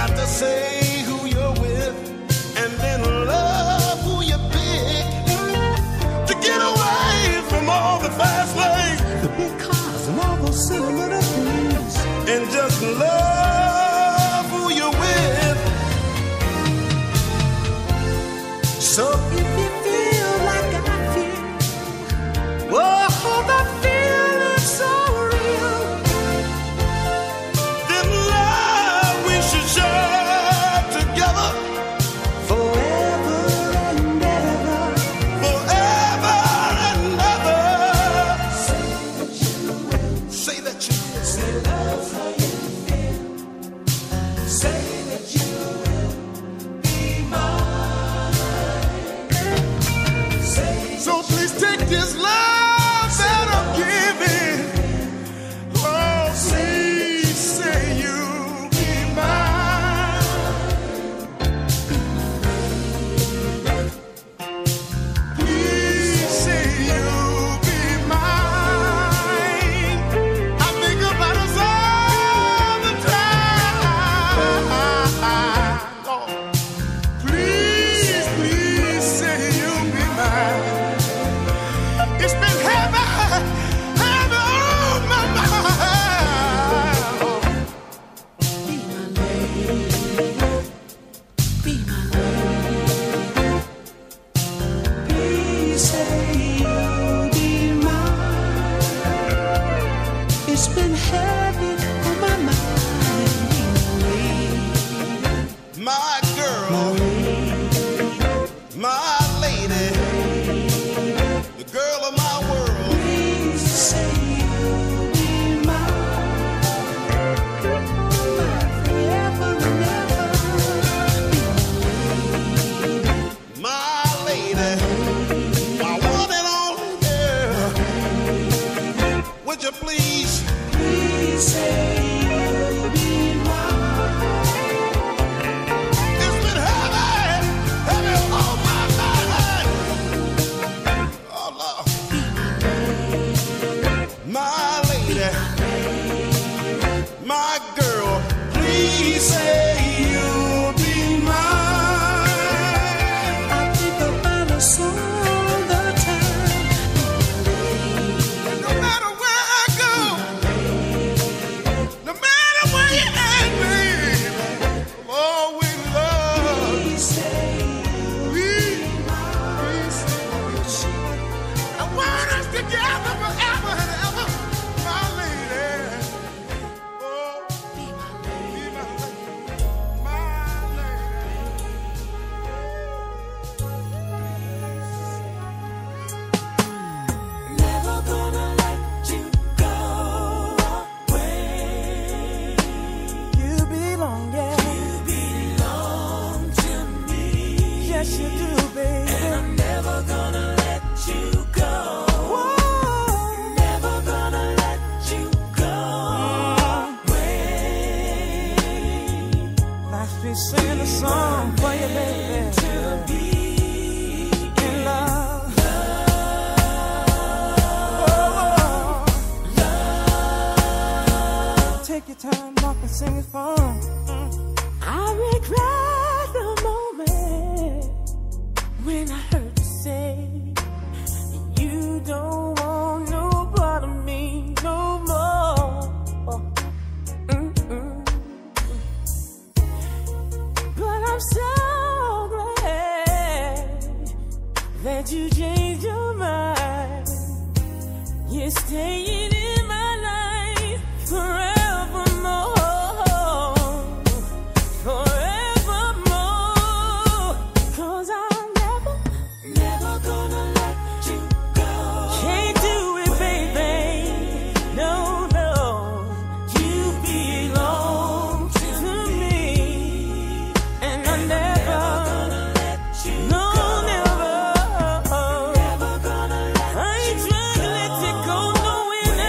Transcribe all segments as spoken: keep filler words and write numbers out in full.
got to say who you're with and then love who you pick to get away from all the fast lanes, the big cars and all those sentimental things, and just love who you're with. So if you feel like I feel, oh, that feeling so real, then love we should share together forever and ever, forever and ever. Say that you will. Say that you will. Say love how you feel. Say that you will be mine. Say so please take this love that I'm giving. Oh, please say you'll be mine. Please say you'll be mine. I think about us all the time. Oh, please, please say you'll be mine. It's been heavy, heavy on my mind. Be my lady, be my lady. Please say you'll be mine. It's been heavy on my mind. My girl, my lady, the girl of my world. Please say you'll be mine forever and ever. My lady, my one and only girl. Would you please, please say you'll be mine? It's been heavy, heavy on my mind. Oh Lord, my lady, my girl, please say you'll be mine. I think about us all the time. No matter where I go, no matter where you at, baby, I'll always love. Please say please, please say I want us together forever and ever, my lady. Oh, be my lady, my lady. Never gonna let you go away. You belong, yeah. You belong to me. Yes, you do, baby. And I'm never gonna let you go. Never gonna let you go away. Like we sing a song for you, baby. To be in love. Love. Take your time, walk and sing it for 'em. I regret the moment when I heard you say you don't want no part of me no more. Mm-mm. But I'm so glad that you changed your mind. You're staying in my life forevermore, forevermore. 'Cause I'm never, never gonna let you go. Can't do it, baby. No, no. You belong to me, and I never, no, never, never gonna let I ain't trying to let you go, no, and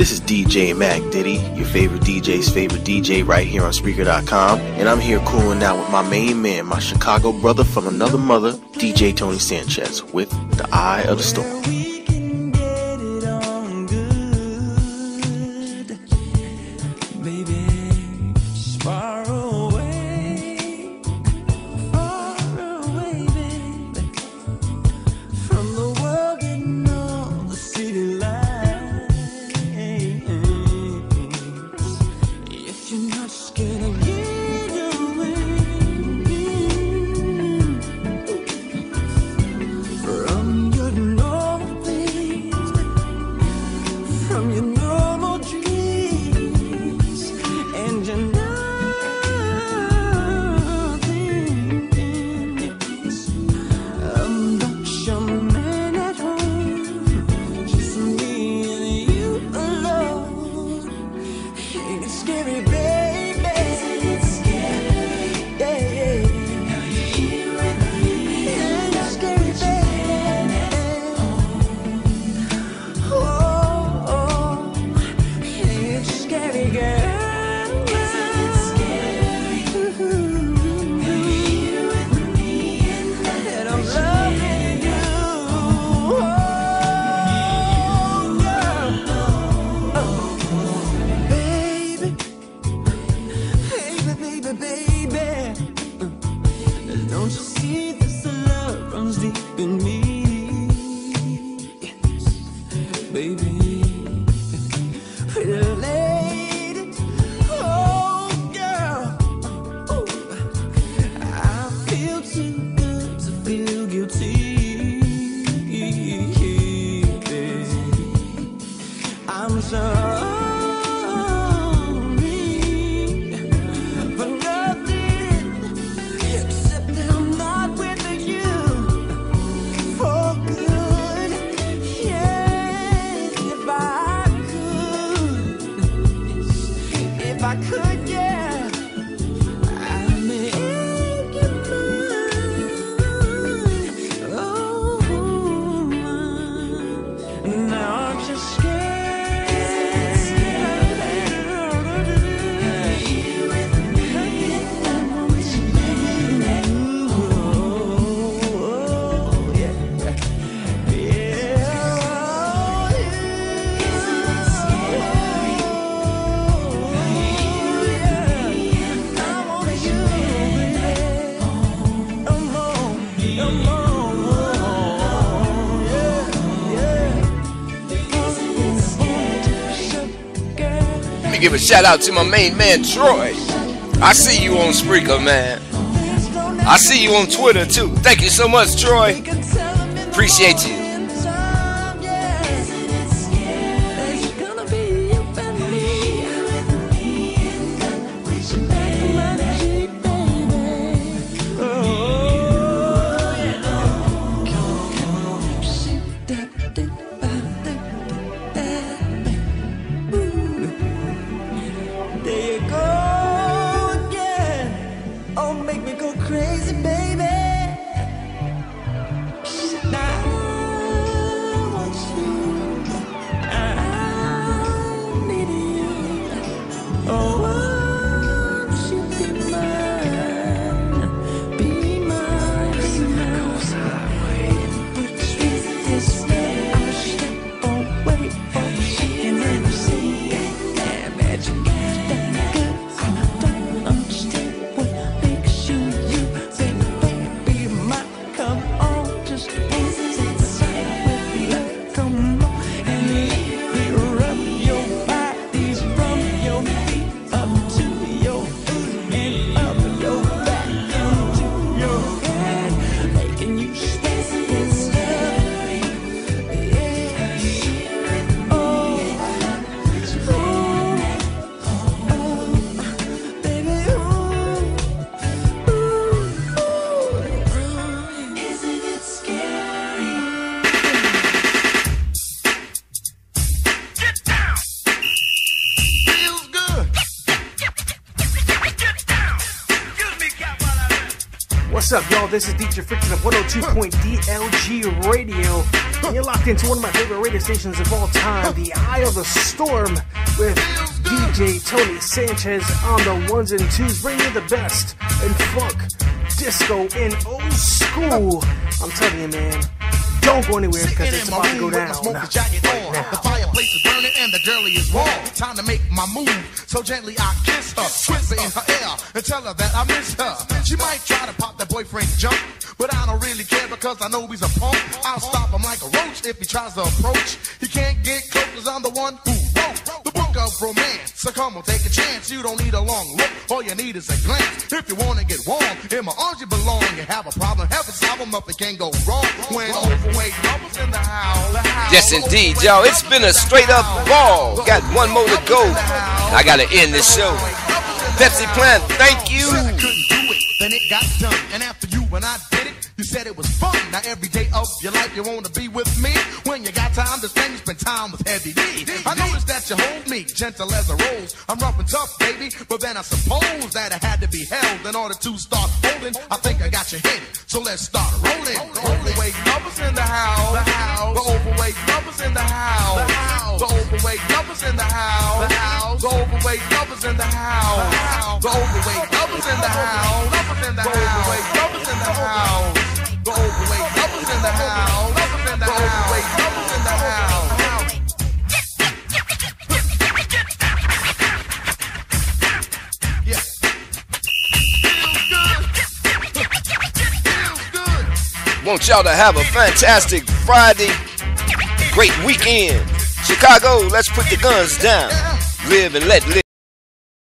This is D J Mac Diddy, your favorite D J's favorite D J right here on Spreaker dot com. And I'm here cooling out with my main man, my Chicago brother from another mother, D J Tony Sanchez, with The Eye of the Storm. Give a shout out to my main man Troy. I see you on Spreaker, man. I see you on Twitter too. Thank you so much, Troy. Appreciate you. What's up, y'all? This is D J Friction of one oh two point D L G Radio. And you're locked into one of my favorite radio stations of all time, The Eye of the Storm, with D J Tony Sanchez on the ones and twos, bringing you the best in funk, disco, and old school. I'm telling you, man, don't go anywhere because it's about to go down. Right now. The fireplace is burning and the girlie is warm. Time to make my move, so gently I kiss her, whisper in her ear, and tell her that I miss her. She might try to pop that boyfriend jump, but I don't really care because I know he's a punk. I'll stop him like a roach if he tries to approach. He can't get close cause I'm the one who wrote the book of romance. So come on, take a chance. You don't need a long look, all you need is a glance. If you wanna get warm, in my arms you belong. You have a problem, have a problem, nothing can go wrong. When overweight lovers in the house. Yes, indeed, y'all. It's been a straight up ball. Got one more to go. I gotta end this show. Pepsi Plant, thank you. Said I couldn't do it, then it got done. And after you and I did it, you said it was fun. Now every day of your life you wanna be with me. When you got time to spend, you spend time with Heavy D. I noticed that you hold me gentle as a rose. I'm rough and tough, baby, but then I suppose that I had to be held in order to start holding. I think I got your head, so let's start rolling. The overweight lovers in the house. The overweight lovers in the house. The overweight lovers in the house. The overweight lovers in the house. The overweight lovers in the house. The overweight lovers in the house. The overweight lovers in the house. The overweight lovers in the house. Yeah. Feels good. Feels good. Want y'all to have a fantastic Friday, great weekend. Chicago, let's put the guns down. Live and let live.